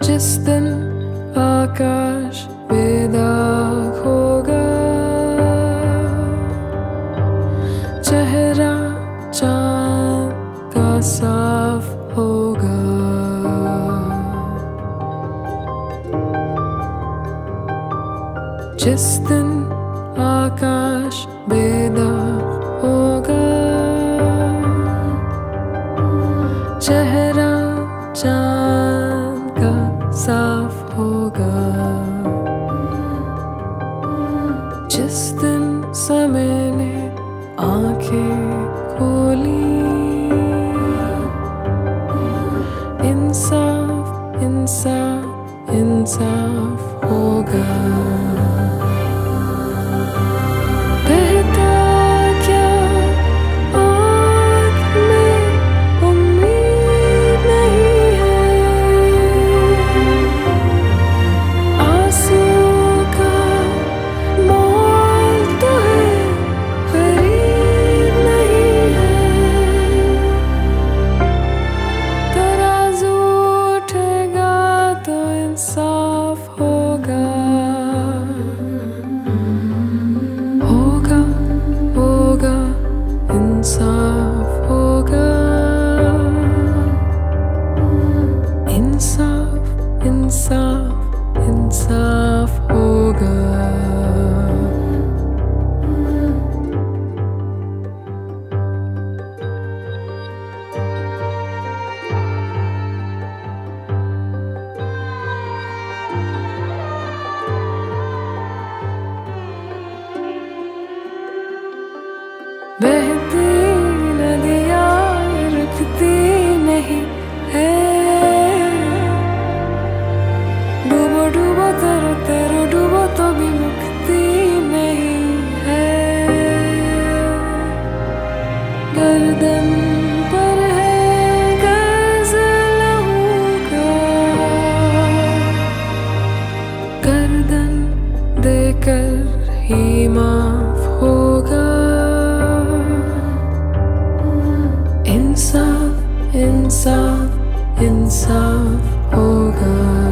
जिस दिन आकाश बेदाग होगा, चेहरा चांद का साफ होगा। जिस दिन आकाश बेदाग होगा, चेहरा चांद का साफ होगा। जिस दिन समय ने आंखें खोली, इंसाफ इंसाफ इंसाफ होगा। बहता क्या आँख में उम्मीद नहीं है, आंसू का मोल तो है, खरीद नहीं है। तराजू उठेगा तो इंसाफ होगा, होगा होगा इंसाफ होगा। इंसाफ इंसाफ इंसाफ होगा। बहती नदियाँ रुकती नहीं है, डूबो डूबो तरो तरो डूबो तो भी मुक्ति नहीं है। गर्दन पर है गर्ज लहू का, गर्दन देकर ही माफ होगा। इंसाफ इंसाफ इंसाफ होगा।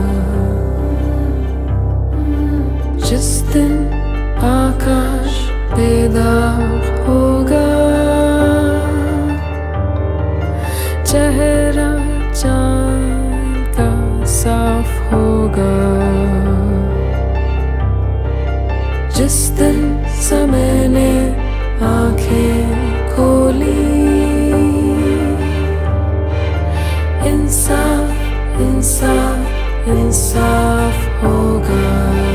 जिस दिन आकाश बेदाग होगा, चेहरा चांद का साफ होगा। जिस दिन समय ने आंखें खोली, इंसाफ इंसाफ इंसाफ होगा।